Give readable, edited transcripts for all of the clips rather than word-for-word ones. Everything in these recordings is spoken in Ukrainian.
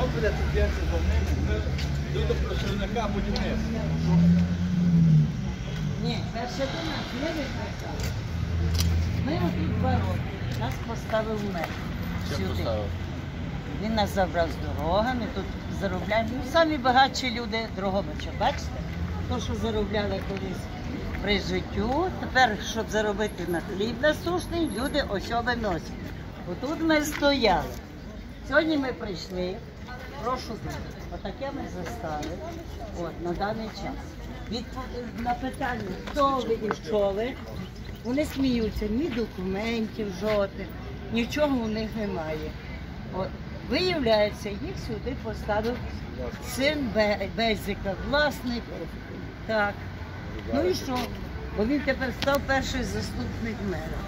Добре, тут є за ним, люди працівника будівництва. Ні, перше до нас не викликали. Ми тут 2 роки. Нас поставив мер сюди. Він нас забрав з дорогами, тут заробляємо. Самі багатші люди Дрогобича, бачите? То, що заробляли колись при життю, тепер, щоб заробити на хліб насущний, люди ось виносять. Отут ми стояли. Сьогодні ми прийшли, прошу дуже, отаке ми застали на даний час. На питання, хто ви і що ви, вони сміються, ні документів жодних, нічого у них немає. Виявляється, їх сюди поставив син Безика, власник. Так. Ну і що? Бо він тепер став перший заступник мера.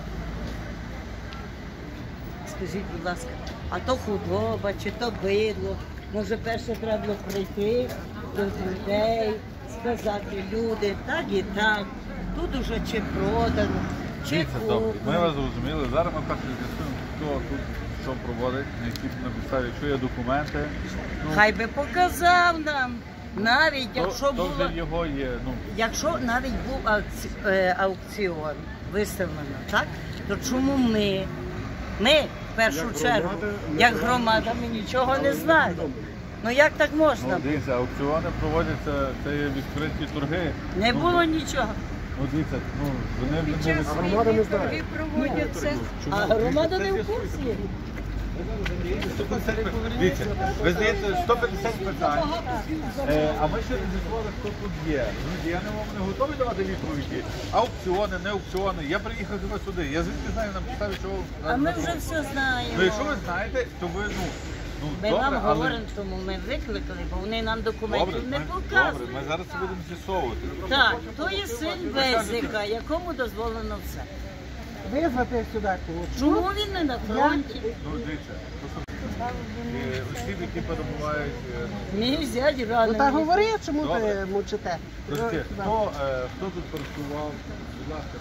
Скажіть, будь ласка, а то худоба, чи то бидло? Може, перше треба було прийти до людей, сказати, люди, так і так. Тут уже чи продано, чи куплено. Ми вас зрозуміли. Зараз ми перше з'ясуємо, хто тут що проводить, на підставі, якщо є документи. Хай би показав нам. Навіть якщо було, вже його є, якщо навіть був аукціон виставлено, так? То чому ми в першу чергу, як громада, ми нічого не знаємо. Ну як так можна? Дивіться, аукціони проводяться, це є відкриті торги. Не було нічого. Дивіться, вони не Громада не знає. А громада не в курсі. Дивіться, ви здаєте 150 питань, а ми ще не з'ясували, хто тут є. Я не готовий давати відповіді. Аукціони, не аукціони. Я приїхав до вас сюди. Я звідки знаю на підставі, чого... А ми вже все знаємо. Ну, якщо ви знаєте, то ви, Ми добре, вам але... говоримо, тому ми викликали, бо вони нам документів не показують. Добре, ми зараз це будемо з'ясовувати. Так, то є син Безика, якому дозволено все. Визвати сюди. Чому він не на фронті? Дивіться, осіб, які перебувають... Мій зять рано. Ну так говори, чому ви мовчите? Хто тут працював? Будь ласка,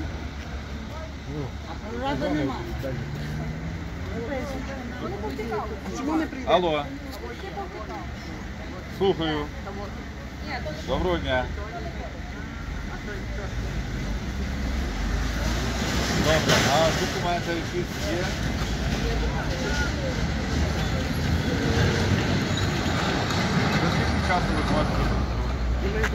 А прораби немає. Чому не прийде? Алло. Слухаю. Доброго дня. Добре, а документи якісь є? За скільки часу ви можете?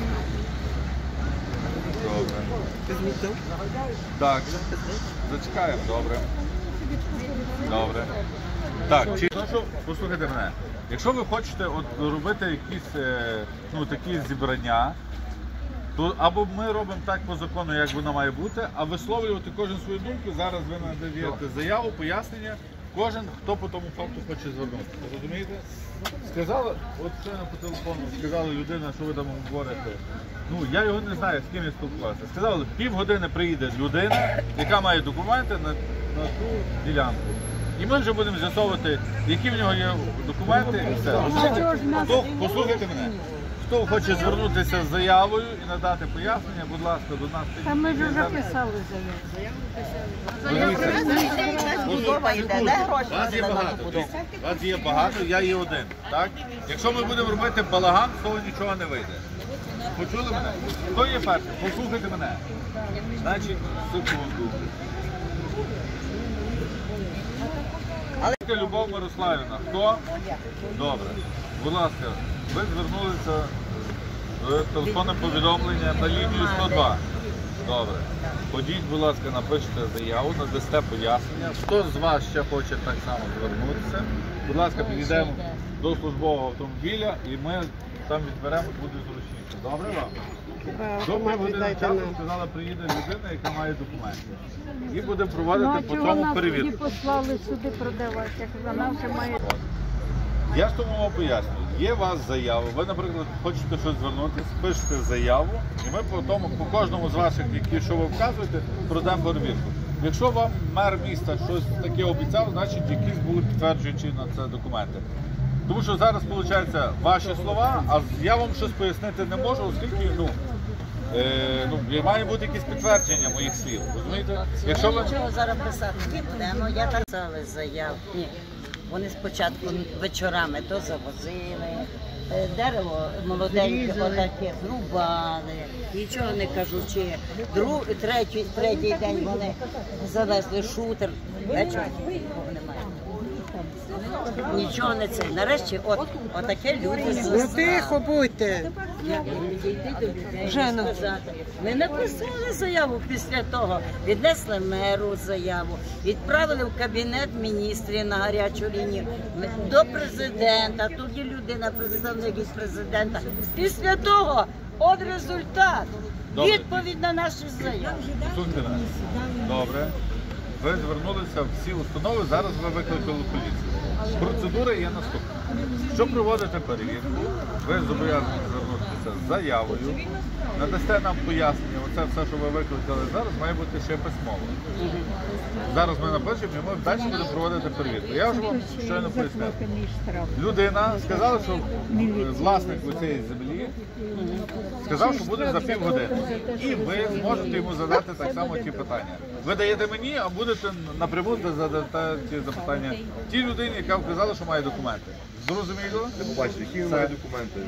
Добре. Так, зачекаємо, добре. Добре. Так, послухайте мене. Якщо ви хочете робити якісь такі зібрання, то або ми робимо так по закону, як воно має бути, а висловлювати кожен свою думку. Зараз ви надаєте заяву, пояснення, кожен, хто по тому факту хоче звернутися. Розумієте? Сказали, от щойно по телефону, сказала людина, що ви там говорите. Я його не знаю, з ким я спілкувався. Сказали, півгодини приїде людина, яка має документи на ту ділянку. І ми вже будемо з'ясовувати, які в нього є документи і все. Послухайте мене. Хто хоче звернутися з заявою і надати пояснення, будь ласка, до нас. Та ми ж вже писали заяву. Вас є багато, я є один. Так? Якщо ми будемо робити балаган, з того нічого не вийде. Почули мене? Хто є перший? Послухайте мене. Значить, секунду. Любов Мирославівна. Хто? Добре. Будь ласка, ви звернулися з телефонним повідомленням на лінію 102. Добре. Ходіть, будь ласка, напишіть заяву, надасте пояснення. Хто з вас ще хоче так само звернутися? Будь ласка, підійдемо до службового автомобіля і ми там відберемо, буде зручніше. Добре вам? До півгодини часу сказала, приїде людина, яка має документи. І буде проводити по цьому перевірку. Тоді послали сюди продавати, як вона вже має... Я ж тому вам пояснюю. Є у вас заява, ви, наприклад, хочете щось звернутися, пишете заяву, і ми по кожному з ваших, що ви вказуєте, пройдемо перевірку. Якщо вам мер міста щось таке обіцяв, значить якісь були підтверджуючі на це документи. Тому що зараз, виходить, ваші слова, а я вам щось пояснити не можу, оскільки, має бути якісь підтвердження моїх слів, розумієте? Якщо ви... Нічого зараз писати не будемо, я так писала заяву. Ні. Вони спочатку вечорами то завозили, дерево молоденьке отаке зрубали, нічого не кажучи. Третій день вони завезли шутер, вечором нікого немає. Нічого не це. Нарешті отаке люди Ну зазнали. тихо будьте. Як підійти до людей і сказати. Ми написали заяву після того, віднесли меру заяву, відправили в Кабінет міністрів на гарячу лінію, до президента, тут є людина, представник від президента. Після того, от результат, Добре. відповідь на наші заяви. Слухайте мене. Добре. Ви звернулися в всі установи, зараз ви викликали поліцію. Процедура є наступна. Щоб проводити перевірку, ви зобов'язані звернутися з заявою, надасте нам пояснення, оце все, що ви викликали зараз, має бути ще письмово. Зараз ми напишемо і ми далі будемо проводити перевірку. Я вже вам щойно пояснив. Людина сказала, що власник цієї землі сказав, що буде за півгодини. І ви зможете йому задати так само ті питання. Ви даєте мені, а будете напряму задати ті запитання тій людині, яка вказала, що має документи. Зрозуміло? Побачите, які має документи.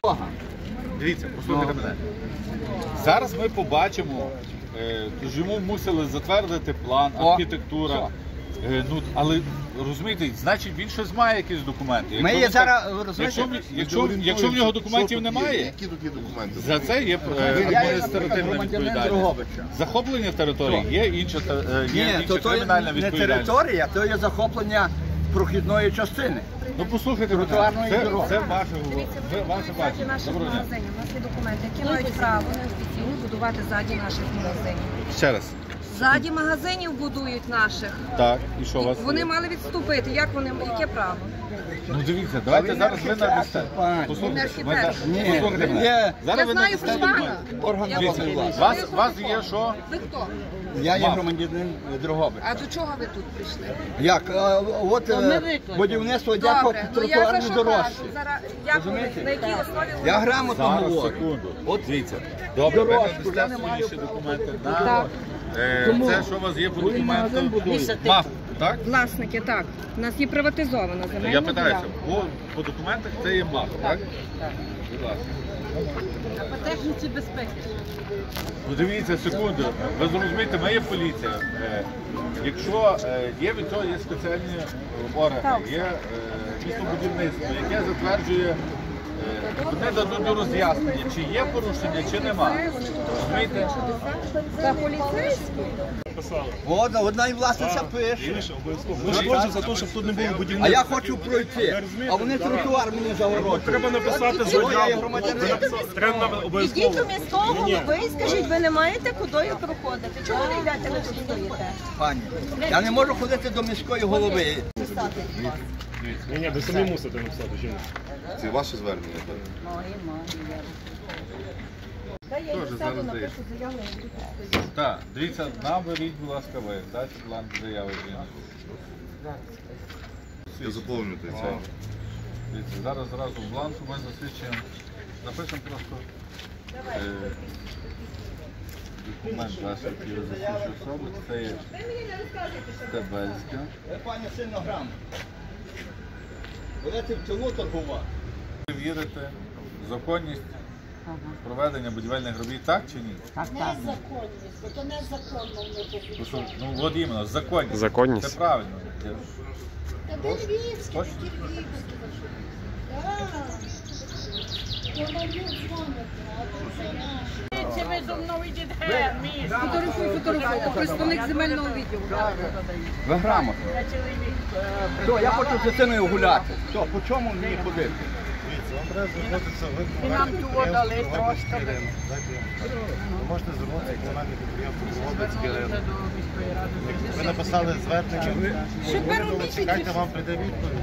Дивіться, послухайте мене. Зараз ми побачимо, тож йому мусили затвердити план, архітектура. Ну, але розумієте, значить він щось має якісь документи. Ми є зараз, ви розумієте? Якщо в нього документів немає, Які тут є документи? за це є адміністративна відповідальність. Захоплення території є інша кримінальна не відповідальність. територія, то є захоплення прохідної частини. Ну послухайте, Тротуарної дороги. це ваше бачення. Наших Доброго дня. магазинів. У нас є документи, які мають право неофіційно будувати ззаді наших магазинів. Ще раз. Ззаді магазинів будують наших. Так, і що у вас? Вони мали відступити. Як вони, яке право? Ну дивіться, давайте зараз ви надасте. Послухайте, ми зараз- Ні, послухайте мене. є Зараз Я ви знаю надасте про документи. пана. Дивіться, власності. вас є що? Ви хто? Я є громадянин Дрогобича. А до чого ви тут прийшли? Як? От будівництво дякую Добре, ну я за тротуарні що дорожчі. кажу? Зараз як ви, Розумієте? на якій основі ви? Я грамотно Зараз, говорю. секунду. От дивіться. Добре, ви Дорожку, надасте я не маю свої ще документи. Так. Це що у вас є по документам? МАФ, так? Власники, так. У нас є приватизована земельна Я питаюся, ділянка. по документах це є МАФ, так? Будь ласка. По техніці безпеки. Ну дивіться, секунду. Ви зрозумієте, ми є поліція. Якщо є від цього є спеціальні органи, є містобудівництво, яке затверджує, вони дадуть роз'яснення, чи є порушення, чи нема. Розумієте? Та поліцейські? От, одна і власниця пише. Ми ж хочемо за те, щоб тут не було А будівництва. я хочу пройти, а вони тротуар мені загородять. Треба написати Чого я є заяву. громадянин? Треба обов'язково. Ідіть до міського голови і скажіть, ви не маєте кудою проходити. Чого ви йдете, ви тут стоїте? Пані, я не можу ходити до міської голови. Ні, ви самі мусите написати, чи ні? Це ваше звернення, так? Та я Тоже від зараз себе даєш. напишу заяву, я буду тут стояти. Так, дивіться, наберіть, будь ласка, ви. Дайте план заяви. Я заповнюєте це. Дивіться, зараз зразу в бланку ми засвідчуємо. Напишемо просто документ ваш, який ви засвідчує особи. Це є Стебельська. Пані сильно грамотно. Будете в цьому торгувати. Ви вірите в законність проведення будівельних робіт, так чи ні? Незаконність, бо то незаконно не Тому що, ну, от іменно, законність. Законність. Це правильно. Та ти львівський, Точно? ти львівський. Так. Комарів дзвонити, а то все наше. Чи ви зо мною йдете? Фотографуй, представник земельного відділу. Ви грамотно. Все, я хочу з дитиною гуляти. Все, по чому мені ходити? Нам ту дали трошки. Ви можете звернутися в комунальне підприємство Дрогобицьке ринок. Ви написали звернення, чекайте, вам прийде відповідь.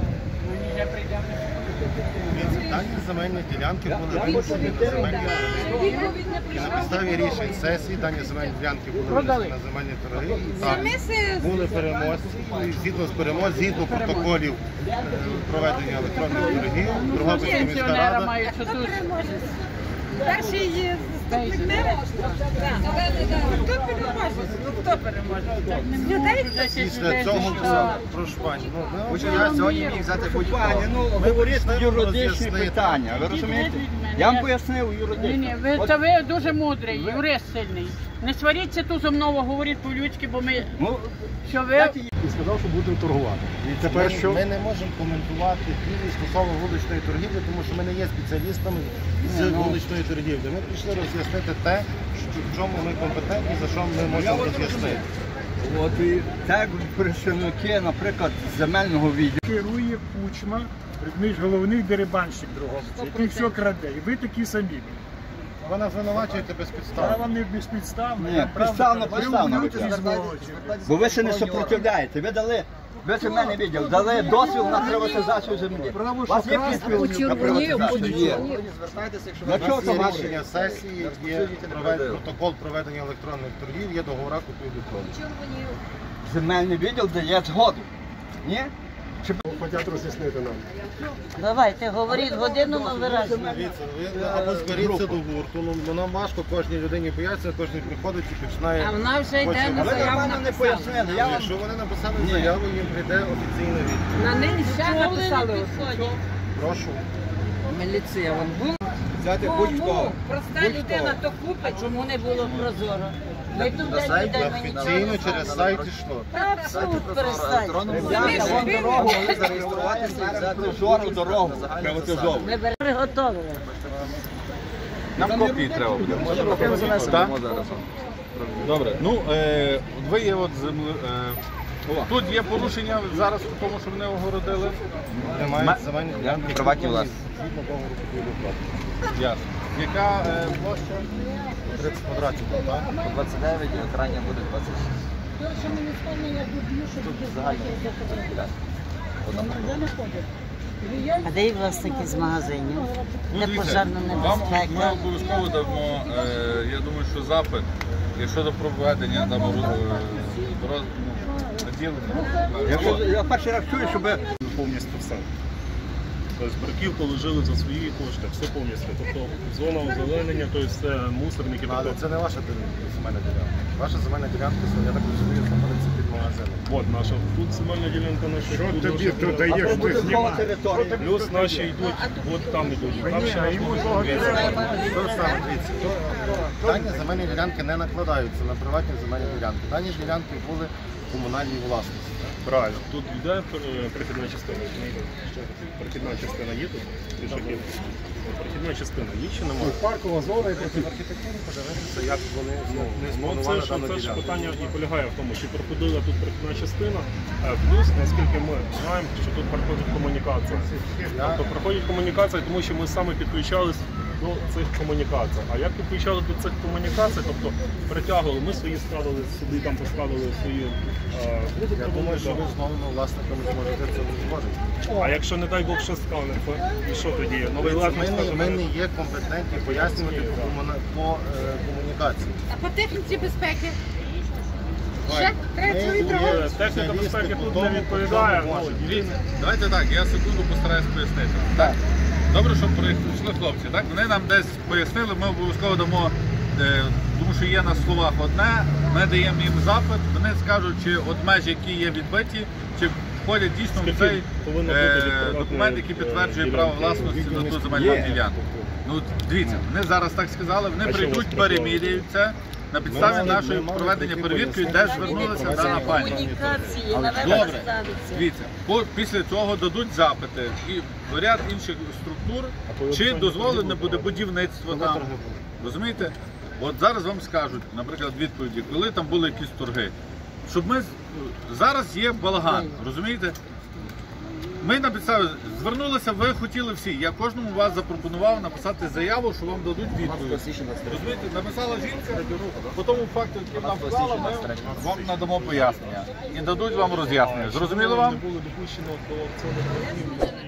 Дані земельні ділянки були винесені на земельні торги. І на підставі рішень сесії дані земельні ділянки були винесені на земельні торги. І так, були переможці. І згідно з переможців, згідно протоколів проведення електронних торгів, Дрогобицька міська рада Перший Хто переможе? З людей? Після цього, прошу пані, Я сьогодні міг взяти будь-кого. Ви говорите юридичні питання, ви розумієте? Я вам пояснив юридичні. Це ви дуже мудрий, юрист сильний. Не сваріться тут зо мною, говоріть по-людськи, бо ми... Що ви... І сказав, що будемо торгувати. І тепер що? Ми не можемо коментувати дії стосовно вуличної торгівлі, тому що ми не є спеціалістами з вуличної торгівлі. Ми прийшли роз'яснити те, в чому ми компетентні, за що ми можемо роз'яснити. От і так представники, наприклад, з земельного відділу. Керує Кучма, розумієш, головний дерибанщик Дрогобича, який все краде. І ви такі самі. Ви нас звинувачуєте Я безпідставно. вам не безпідставно. Ні, підставно. Бо ви ще не не супротивляєте. Ви земельний відділ дали дозвіл на приватизацію землі. У вас є підпис на приватизацію? Є. На чого Є це рішення сесії, є протокол проведення електронних торгів, є договора купівлі-продажу. Земельний відділ дає згоду. Ні? Хочуть роз'яснити нам. Давайте, говоріть годину, але виразно. Дивіться, ви або зберіться до гурту, ну нам важко кожній людині пояснює, кожен приходить і починає... А вона вже йде на Ви заяву нормально не пояснили. Я вам Якщо вони написали заяву, їм прийде офіційна відповідь. На них ще написали. Прошу. Міліція вам була? взяти будь-кого. Проста людина то купить, чому не було прозоро. Ми тут На сайт офіційно через сайт йшло. Абсолютно перестань. Взяти вон дорогу, зареєструватися і взяти жору дорогу приватизовувати. Ми приготовили. Нам копії треба буде. Так? Добре. Ну, ви є от тут є порушення зараз у тому, що вони огородили. Немає земельні ділянки. Приватні власності. Згідно договору купівлі-продажу. Ясно. Яка площа? 30 квадратів, так? По 29, крайня буде 26. А де є власники з магазинів? Де пожежна Вам ми небезпека? обов'язково дамо, я думаю, що запит, якщо до проведення там наділення. Я перший раз чую, щоб Повністю все. Тобто бруківку лежили за свої кошти, все повністю. Тобто зона озеленення, тобто все мусорники. Але це не ваша земельна ділянка. Ваша земельна ділянка, я так розумію, знаходиться під магазином. От наша, тут земельна ділянка наша. Що тобі тут даєш, ти знімаєш? Плюс наші йдуть, от там йдуть. Там ще Дані земельні ділянки не накладаються на приватні земельні ділянки. Дані ділянки були в комунальній власності. правильно. Тут йде прихідна частина. Прихідна частина є тут? Пішохід. Прихідна частина є чи немає? Паркова зона і Потім архітектуру подивитися, як вони не Ну, спланували дану це ж ділянку. питання і полягає в тому, чи проходила тут прихідна частина, плюс, наскільки ми знаємо, що тут проходить комунікація. Тобто проходить комунікація, тому що ми саме підключались до цих комунікацій. А як підключали до цих комунікацій, тобто притягували, ми свої ставили сюди, там поставили свої... Я думаю, що ви з новими власниками зможете це узгодити. А якщо, не дай Бог, що стане, то і що тоді? Новий власник скаже, Ми не є компетентні пояснювати по комунікації. А по техніці безпеки? техніка безпеки тут не відповідає. Давайте так, я секунду постараюсь пояснити. Так. Добре, що прийшли хлопці. Так? Вони нам десь пояснили, ми обов'язково дамо, тому що є на словах одне, ми даємо їм запит, вони скажуть, чи от межі, які є відбиті, чи входять дійсно в цей документ, який підтверджує право власності на ту земельну ділянку. Ну, дивіться, вони зараз так сказали, вони прийдуть, переміряють це. На підставі нашої проведення перевірки, де звернулася дана пані. Добре, дивіться, після цього дадуть запити і ряд інших структур, чи дозволене буде будівництво там. Розумієте? От зараз вам скажуть, наприклад, відповіді, коли там були якісь торги. Щоб ми зараз є балаган, розумієте? Ми на підставі звернулися, ви хотіли всі. Я кожному вас запропонував написати заяву, що вам дадуть відповідь. Розумієте, написала жінка, по тому факту, який нам вклала, ми вам надамо пояснення. І дадуть вам роз'яснення. Зрозуміло вам? Не було допущено до цього.